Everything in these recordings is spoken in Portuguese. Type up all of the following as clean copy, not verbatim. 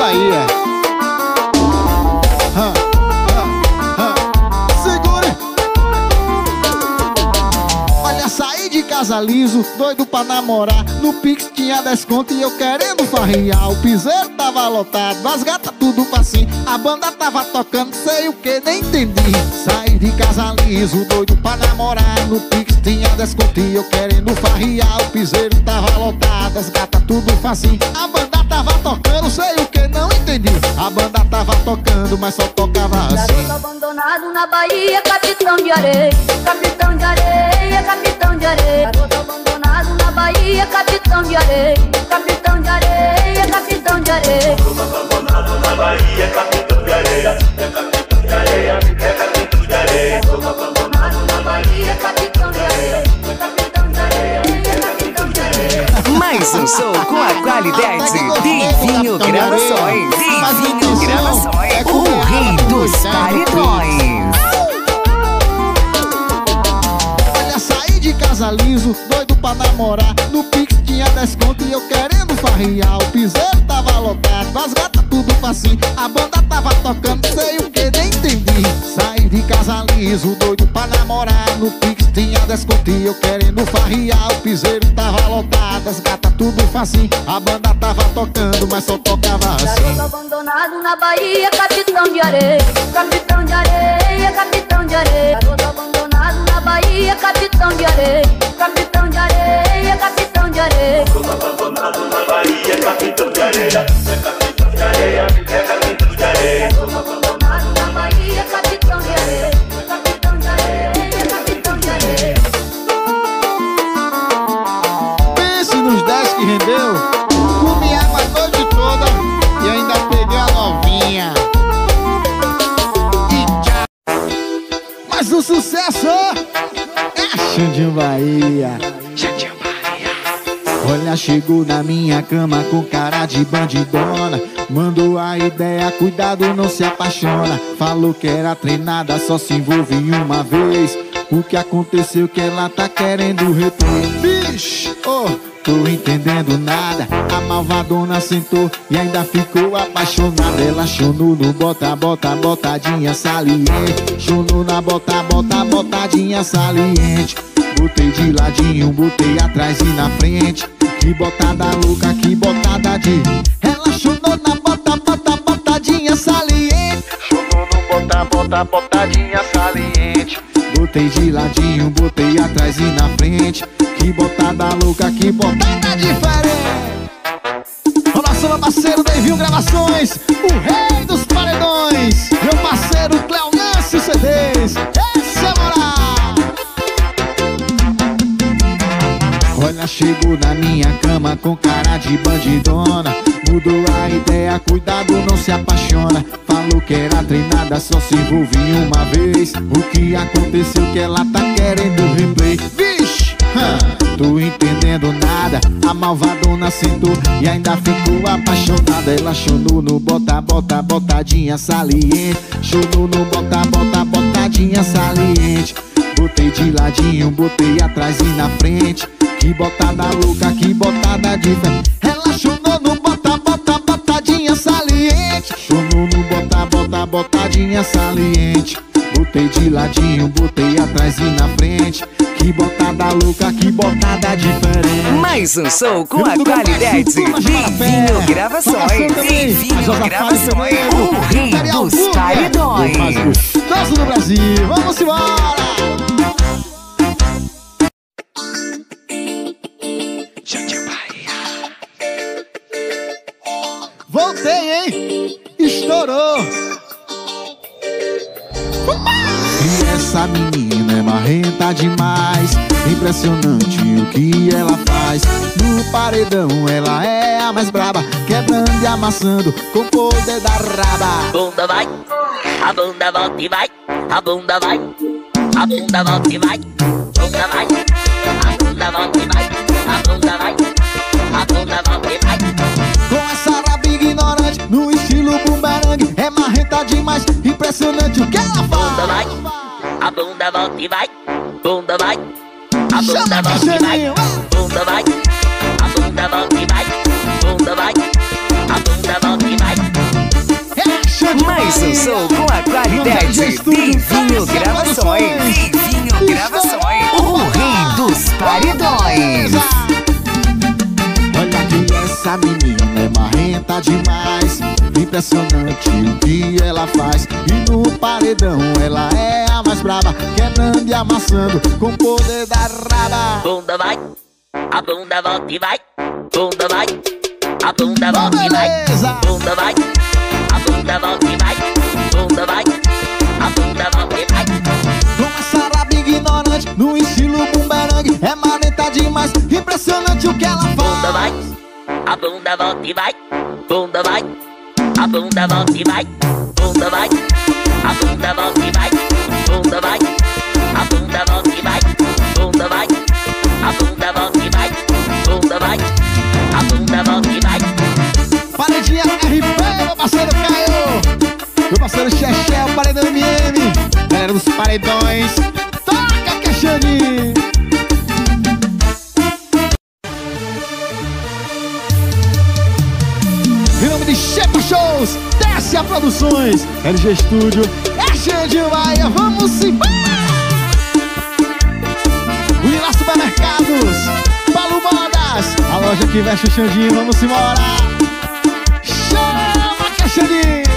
Bahia. Segure. Olha, saí de casa liso, doido pra namorar. No Pix tinha desconto e eu querendo farriar. O piseiro tava lotado, as gatas tudo facinho. A banda tava tocando, sei o que, nem entendi. Saí de casa liso, doido pra namorar. No Pix tinha desconto e eu querendo farriar. O piseiro tava lotado, as gatas tudo facinho. A banda tava tocando, sei o que, não entendi. A banda tava tocando, mas só tocava assim. Garoto abandonado na Bahia, capitão de areia. Capitão de areia, capitão de areia. Garoto abandonado na Bahia, capitão de areia. Capitão de areia, capitão de areia. Garoto abandonado na Bahia, capitão de areia. É capitão de areia, é capitão de areia. Garoto abandonado na Bahia, capitão de areia. Capitão de areia, é capitão de areia. Mais um show com a qualidade Divinho Gravações. Divinho Gravações, o rei dos paredões. Olha, saí de casa liso, doido pra namorar. No Pix tinha desconto e eu querendo farriar. O piseiro tava lotado, as gatas tudo facinho. A banda tava tocando, sei o que, nem entendi. Saí de casa liso, doido pra namorar. No Pix tinha desconto e eu querendo farriar. O piseiro tava lotado, as gatas tudo facinho. A banda tava tocando, mas só tocava assim. Garoto abandonado na Bahia, capitão de areia. Capitão de areia, capitão de areia. Garoto abandonado na Bahia, capitão de areia. Capitão de areia, capitão de areia. Garoto abandonado na Bahia, capitão de areia. É capitão de areia, é capitão de areia. Garoto abandonado na Bahia, capitão de areia. Capitão de areia, capitão de areia. Pense nos 10 que rendeu. Comi água a noite toda e ainda peguei a novinha. E tchau. Mas o sucesso é Xandinho Bahia. Xandinho Bahia. Olha, chegou na minha cama com cara de bandidona. Mandou a ideia, cuidado, não se apaixona. Falou que era treinada, só se envolve em uma vez. O que aconteceu que ela tá querendo replay. Vixe, oh, tô entendendo nada. A malvadona sentou e ainda ficou apaixonada. Ela chonou no bota, bota, botadinha saliente. Chonou na bota, bota, botadinha saliente. Botei de ladinho, botei atrás e na frente. Que botada louca, que botada de... Ela chonou na bota, bota, botadinha saliente. Chonou no bota, bota, botadinha saliente. Botei de ladinho, botei atrás e na frente. Que botada louca, que botada diferente. Nosso meu parceiro Divinho Gravações, o rei dos paredões. Meu parceiro Cleo Lance CDs. Esse é moral. Olha, chegou na minha cama com cara de bandidona. Mudou a ideia, cuidado, não se apaixona. Falou que era treinada, só se envolve uma vez. O que aconteceu que ela tá querendo replay. Vixe, tô entendendo nada. A malvadona sentou e ainda ficou apaixonada. Ela chonou no bota, bota, botadinha saliente. Chonou no bota, bota, botadinha saliente. Botei de ladinho, botei atrás e na frente. Que botada louca, que botada diferente. Ela chonou no bota, bota, botadinha saliente. Chonou no bota, bota, botadinha saliente. Botei de ladinho, botei atrás e na frente. Que botada louca, que botada diferente. Mais um show com a qualidade Divinho Gravações. Divinho Gravações, o rei dos paredões. Mais gostoso do Brasil, vamos embora. Voltei, hein? Estourou. E essa menina é marrenta demais. Impressionante o que ela faz. No paredão ela é a mais braba, quebrando e amassando com o poder da raba. Bunda vai, a bunda volta e vai. A bunda vai, a bunda volta e vai. Bunda vai, a bunda volta e vai. A bunda vai, a bunda volta e vai. Com essa raba ignorante, no estilo bumerangue, é marrenta demais, impressionante o que ela faz. Bunda vai, a bunda volta e vai. Bunda vai, a bunda volta e vai. Bunda vai, a bunda volta e vai. Bunda vai, a bunda volta e vai. qualidade. Divinho Gravações. Divinho Gravações. O rei dos paredões. Olha que essa menina é marrenta demais. Impressionante o que ela faz. E no paredão ela é a mais braba, quebrando e amassando com o poder da raba. Bunda vai, a bunda volta e vai. Bunda vai, a bunda volta e vai. Bunda vai, a bunda volta e vai. Bunda vai, a bunda volta e vai. Com essa raba ignorante, no estilo bumerangue, é marrenta demais. Impressionante o que ela faz. Bunda vai, a bunda volta e vai. Bunda vai, a bunda volta e vai. Bunda vai, a bunda volta e vai. Bunda vai, a bunda volta e vai. Bunda vai, a bunda volta e vai. Bunda vai, a bunda volta e vai. Paredinha RP, meu parceiro Caio. Meu parceiro Xexé, o paredão MM. Galera dos paredões, toca Caixani. Em nome de Chepa Shows, Desce a Produções, LG Studio, é Xandinho Bahia, vamos embora! Unila Supermercados, Paulo Modas, a loja que veste o Xandinho, vamos embora! Chama, Caixani!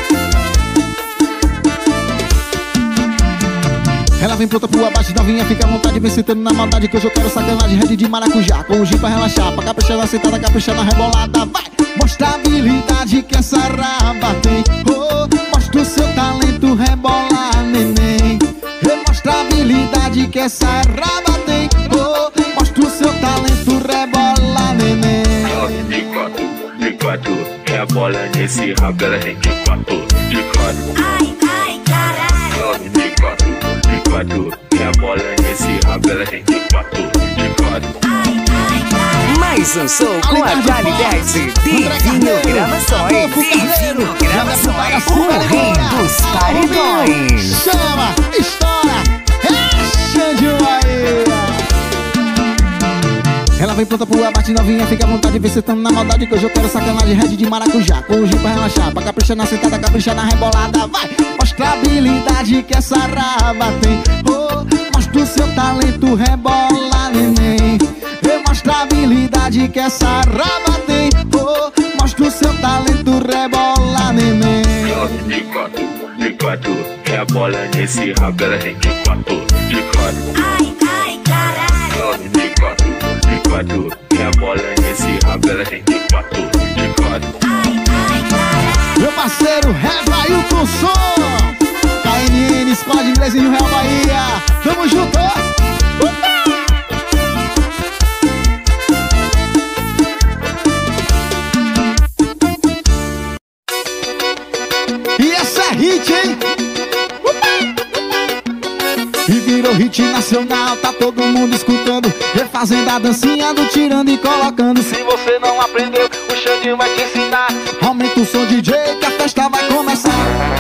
Ela vem pronta pro abate, novinha, fica à vontade, vem sentando na maldade, que hoje eu quero sacanagem, red de maracujá, com o gin pra relaxar, pra caprichar na sentada, caprichar na rebolada, vai! Mostra a habilidade que essa raba tem, oh, mostra o seu talento, rebola, neném. Mostra a habilidade que essa raba tem, oh, mostra o seu talento, rebola, neném. De quatro, rebola nesse rabo, ela tem de quatro, de quatro. Ai, ai, caralho. De quatro, rebola nesse rabo, ela tem de quatro, de quatro. Ai, ai, caralho. Mais um show com a qualidade. Divinho Gravações. Divinho Gravações. O rei dos paredões. Chama, estoura, é Xandinho Bahia. Ela vem pronta pro abate, novinha, fica à vontade, vem sentando na maldade, que hoje eu quero sacanagem, red de maracujá, com o gin pra relaxar, pra caprichar na sentada, caprichar na rebolada, vai! Mostra a habilidade que essa raba tem, oh, mostra o seu talento, rebola, neném. Mostra a habilidade que essa raba tem, oh, mostra o seu talento, rebola, neném. De quatro, rebola nesse rabo, ela tem de quatro, de quatro. Ai, ai, caralho. De quatro, rebola nesse rabo, ela tem de quatro, de quatro. Ai, ai, caralho. Meu parceiro Revailton Som, KNN, Escola de Inglês em Rio Real Bahia, tamo junto! E essa é hit, hein? E virou hit nacional, tá todo mundo escutando, refazendo a dancinha do tirando e colocando. Se você não aprendeu, o Xandinho vai te ensinar. Aumenta o som, DJ, que a festa vai começar.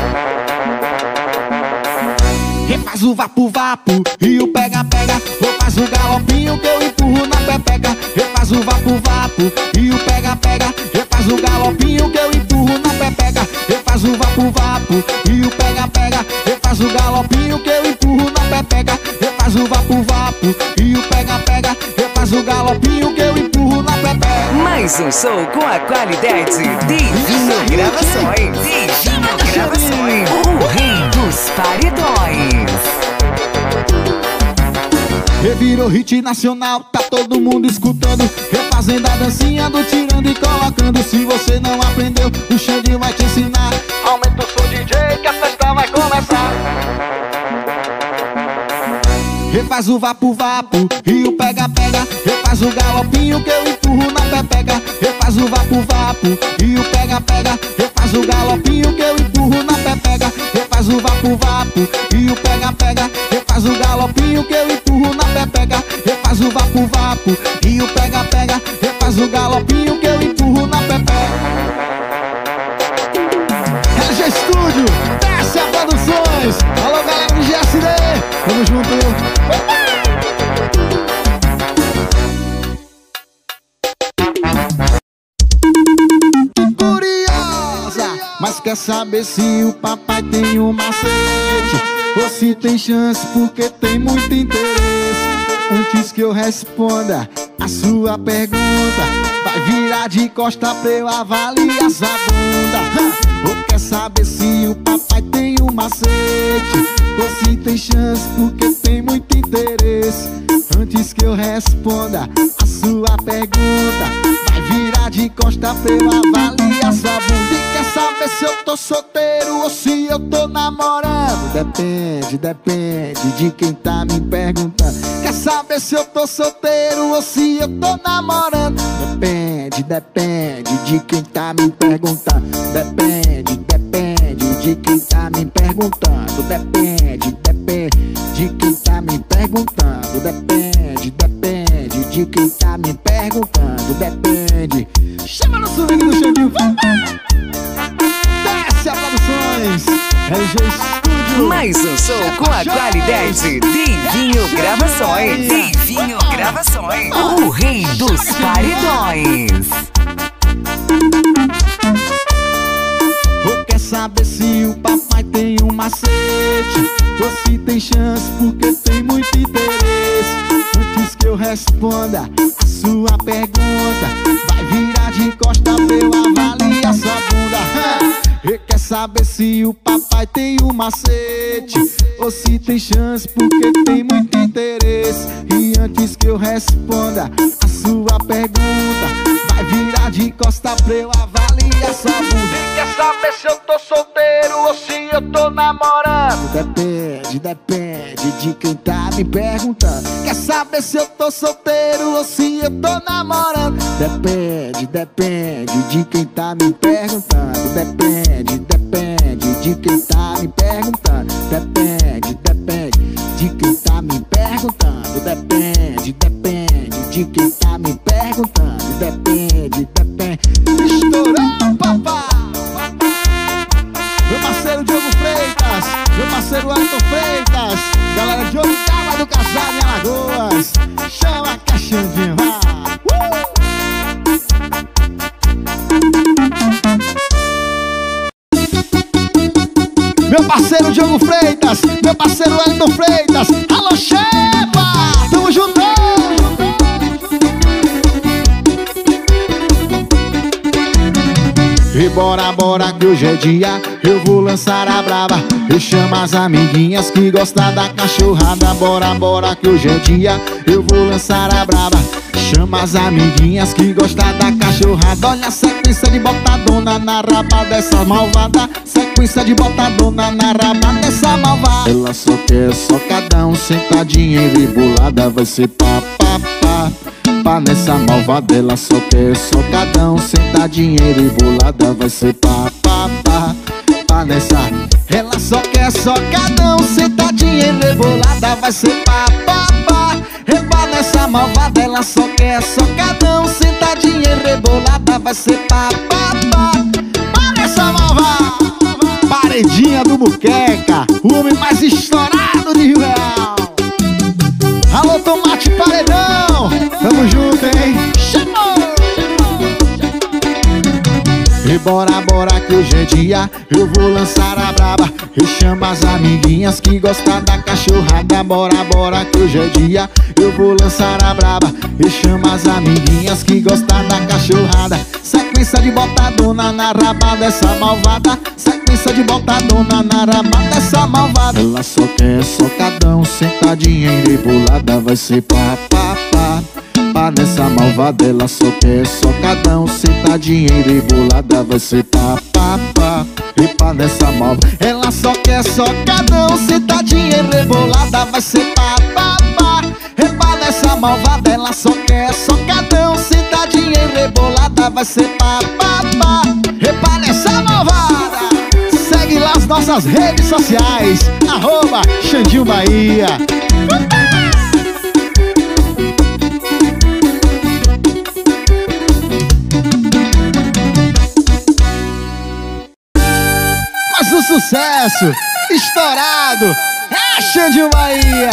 Refaz o vapo-vapo e o pega-pega, ou faz o galopinho que eu empurro na pepeca. Refaz o vapo-vapo e o pega-pega, refaz o galopinho que eu empurro na pepeca. Refaz o vapo-vapo e o pega-pega, refaz o galopinho que eu empurro na pepeca. Refaz o vapo-vapo e o pega-pega, refaz o galopinho que eu empurro na pepeca. Mais um show com a qualidade. Divinho Gravações. Divinho Gravações. O rei dos paredões. Revirou hit nacional, tá todo mundo escutando, refazendo a dancinha do tirando e colocando. Se você não aprendeu, o Xandinho vai te ensinar. Aumenta o som, DJ, que a festa vai começar. Refaz o vapo-vapo e o pega-pega, refaz o galopinho que eu empurro na pepeca. Refaz o vapo-vapo e o pega-pega, refaz o galopinho que eu empurro na pepeca. Refaz o vapo-vapo e o pega-pega, refaz o galopinho que eu empurro na pepeca. Refaz o vapo-vapo e o pega-pega, refaz o galopinho que eu empurro na pepeca. LG Studio, Desce a Produções. Alô, galera do GSD, tamo junto. Mas quer saber se o papai tem um macete ou se tem chance porque tem muito interesse. Antes que eu responda a sua pergunta, vai virar de costa pra eu avaliar essa bunda. Ou quer saber se o papai tem um macete ou se tem chance porque tem muito interesse. Antes que eu responda a sua pergunta, vai virar de costa pra eu avaliar essa bunda. E quer saber se eu tô solteiro ou se eu tô namorando? Depende, depende de quem tá me perguntando. Quer saber se eu tô solteiro ou se eu tô namorando? Depende, depende de quem tá me perguntando. Depende, depende de quem tá me perguntando. Depende, depende de quem tá me perguntando. Depende, depende de quem tá me perguntando. Depende. Chama no swing do Xandinho. Desce a Produções, LG Studio. Mais um show com a qualidade Divinho Gravações. Divinho Gravações, o rei dos paredões. Ou quer saber se o papai tem um macete ou se tem chance porque tem muito interesse. Antes que eu responda a sua pergunta, vai virar de costa pra eu avaliar essa bunda. E quer saber se o papai tem um macete ou se tem chance porque tem muito interesse. E antes que eu responda a sua pergunta, vai virar de costa pra eu avaliar essa bunda. E quer saber se eu tô solteiro ou se eu tô namorando? Depende, depende de quem tá me perguntando. Quer saber se eu tô solteiro ou se eu tô namorando? Depende, depende de quem tá me perguntando. Depende, depende de quem tá me perguntando. Depende, depende de quem tá me perguntando. Depende, depende de quem tá me perguntando. Depende, depende. Estourou, papai! Meu parceiro Diogo Freitas, meu parceiro Ayrton Freitas, galera de Oitava do Casado em Alagoas. Chama que a Xandinho vai. Meu parceiro Diogo Freitas, meu parceiro Ayrton Freitas. Alô, Chepa! Tamo junto! E bora, bora que hoje é dia, eu vou lançar a braba. Eu chamo as amiguinhas que gostam da cachorrada. Bora, bora que hoje é dia, eu vou lançar a braba. Chama as amiguinhas que gostam da cachorrada. Olha a sequência de botadona na raba dessa malvada. Sequência de botadona na raba dessa malvada. Ela só quer socadão, sentadinha e rebolada. Vai ser pá, pá, pá. Pá nessa malvada, ela só quer socadão, sentadinha e rebolada. Vai ser pá, pá, pá. Pá nessa, ela só quer socadão, sentadinha e rebolada. Vai ser pá, pá, pá. Repá nessa malvada, ela só quer socadão, sentadinha e rebolada. Vai ser pá, pá, pá. Pá nessa malvada. Paredinha do Muqueca, o homem mais estourado de Rio Real. Alô, Tomate Paredão, tamo junto, hein? Chamou! E bora, bora que hoje é dia, eu vou lançar a braba. Eu chamo as amiguinhas que gostam da cachorrada. Bora, bora que hoje é dia, eu vou lançar a braba. Eu chamo as amiguinhas que gostam da cachorrada. Sequência de botadona na raba dessa malvada. Sequência de botadona na raba dessa malvada. Ela só quer socadão, sentadinha e rebolada. Vai ser pá, pá, pá. Pá nessa malvada, ela só quer socadão, sentadinha e rebolada. Vai ser pá, pá, pá. E pá nessa malvada, ela só quer socadão, sentadinha e rebolada. Vai ser pá, pá, pá. E pá nessa malvada, ela só quer socadão, sentadinha e rebolada. Vai ser pá, pá, pá. E pá nessa malvada. Segue lá as nossas redes sociais, @Xandinho Bahia. Mais um sucesso estourado é Xandinho Bahia.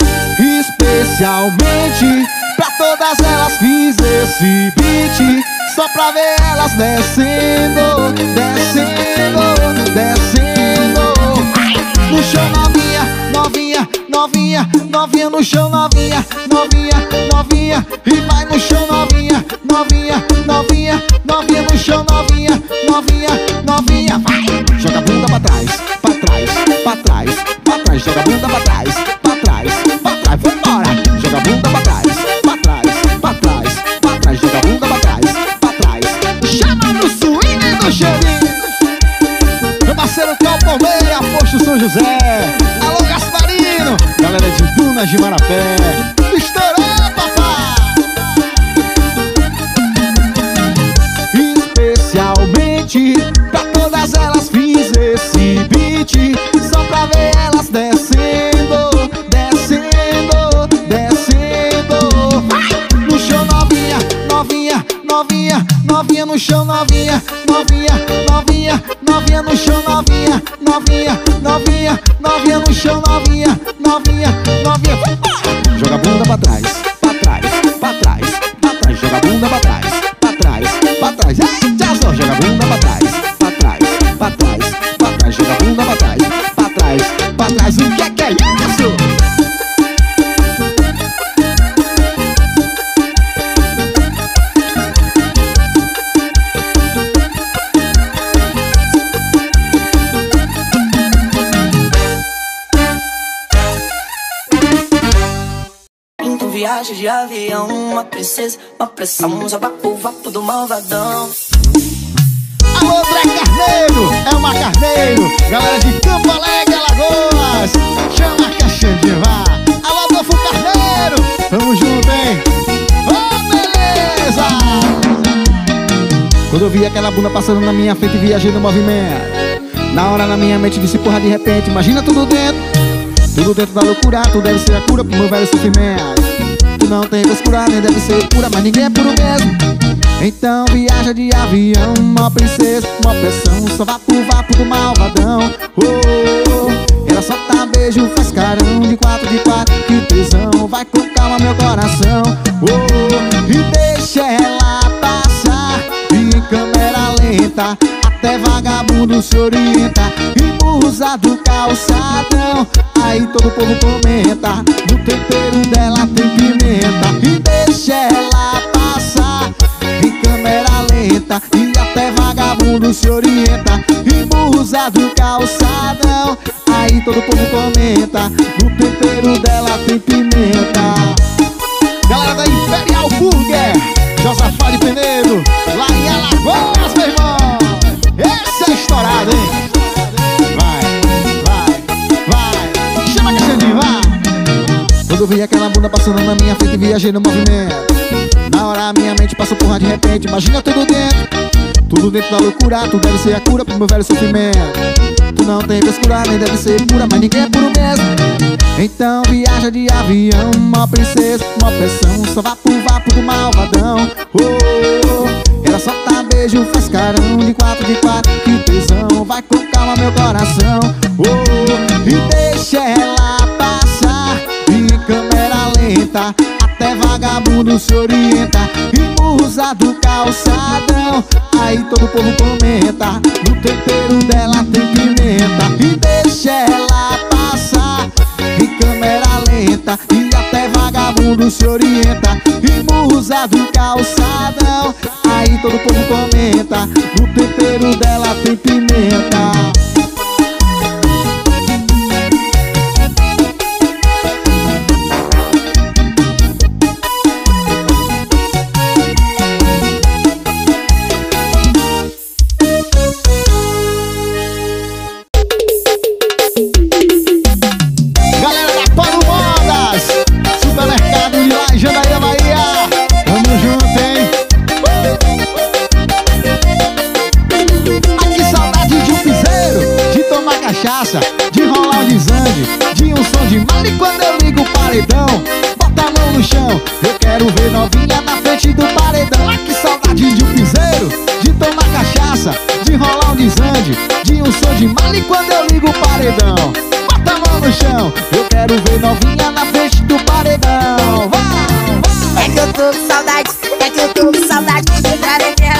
Especialmente pra todas elas fiz esse beat. Só pra ver elas descendo, descendo, descendo. No chão novinha, novinha, novinha, novinha no chão novinha, novinha, novinha. E vai no chão novinha, novinha, novinha, novinha no chão novinha, novinha, novinha. Vai! Joga a bunda pra trás, pra trás, pra trás, pra trás. Joga a bunda pra trás, pra trás, pra trás. Vambora! Joga a bunda pra trás, pra trás, pra trás, pra trás. Joga a bunda pra trás, pra trás. Chama no swing do cheirinho. Meu parceiro Calpon Meia, Posto São José. Alô Gasparino, galera de Dunas de Marapé. Estourou, papai! Especialmente pra todas elas fiz esse beat. Só pra ver elas descendo, descendo, descendo. Vai! No chão novinha, novinha, novinha, novinha no chão novinha, novinha, novinha, novinha no chão novinha, novinha, novinha, novinha no chão novinha, novinha, novinha. Vai! Joga a bunda pra trás, pra trás, pra trás, pra trás. Joga a bunda pra trás, pra trás, pra trás. Eita, joga a bunda pra trás, pra trás, pra trás, pra trás. Joga a bunda pra trás, pra trás, pra trás. O que é isso? Viagem de avião, uma princesa, uma pressão, usa vapo, vapo do malvadão. Alô, André Carneiro, é uma Carneiro, galera de Campo Alegre, Alagoas. Chama que a Xandinha vá. Alô, Adolfo Carneiro, tamo junto, hein? Oh, beleza! Quando eu vi aquela bunda passando na minha frente, viajei no movimento. Na hora na minha mente disse, porra, de repente, imagina tudo dentro. Tudo dentro da loucura, tu deve ser a cura pro meu velho sofrimento. Tu não tem frescura, nem deve ser pura, mas ninguém é puro mesmo. Então viaja de avião, uma princesa, uma pressão. Só vapo, vapo do malvadão. Oh, ela solta beijo, faz carão de 4 de 4, que tesão. Vai com calma meu coração. Oh, e deixa ela passar em câmera lenta, até vagabundo se orienta. E musa do calçadão, aí todo o povo comenta. No tempero dela tem pimenta. E deixa ela passar em câmera lenta, e até vagabundo se orienta. E musa do calçadão, aí todo o povo comenta. No tempero dela tem pimenta. Galera da Imperial Burger, Josafá de Penedo, lá em Alagoas, meu irmão. Esse é estourado, hein? Vai, chama que a Xandinha, vai. Quando eu vi aquela bunda passando na minha frente, viajei no movimento. Na hora a minha mente passou porra de repente, imagina tudo dentro. Tudo dentro da loucura, tu deve ser a cura pro meu velho sofrimento. Tu não tem frescura, nem deve ser pura, mas ninguém é puro mesmo. Então viaja de avião, uma princesa, uma pressão. Só vapo, vapo do malvadão. Oh, ela solta beijo, faz carão de 4 de 4, que tesão. Vai com calma meu coração. Oh, e deixa ela passar em câmera lenta, até vagabundo se orienta. E musa do calçadão, aí todo o povo comenta. No tempero dela tem pimenta. E deixa ela passar em câmera lenta, e até vagabundo se orienta. E musa do calçadão, aí todo o povo comenta. No tempero dela tem pimenta. De rolar um desande, de um som de mal. E quando eu ligo o paredão, bota a mão no chão. Eu quero ver novinha na frente do paredão. Ah, que saudade de um piseiro, de tomar cachaça, de rolar um desande, de um som de mal. E quando eu ligo o paredão, bota a mão no chão. Eu quero ver novinha na frente do paredão. Vai, vai. É que eu tô com saudade, é que eu tô com saudade de entrar em terra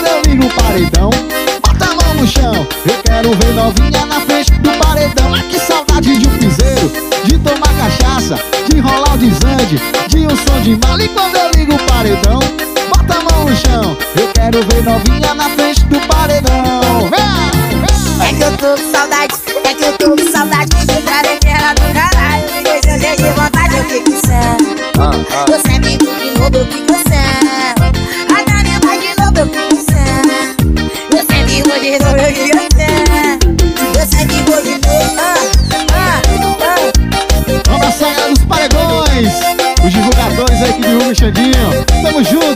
eu ligo o paredão, bota a mão no chão. Eu quero ver novinha na frente do paredão. Ah, que saudade de um piseiro, de tomar cachaça, de rolar o desande, de um som de mala. E quando eu ligo o paredão, bota a mão no chão. Eu quero ver novinha na frente do paredão. É que eu tô com saudade, é que eu tô com saudade de entrar em terra do caralho. Me deixa cheio de vontade, eu fico sem. Você é amigo de novo, eu fico sem. A Dani vai de novo, eu fico sem. Você é amigo de novo, eu fico sem. Você é amigo de novo. Vamos pra saga dos paredões, os divulgadores aí que divulgam o Xandinho. Tamo junto.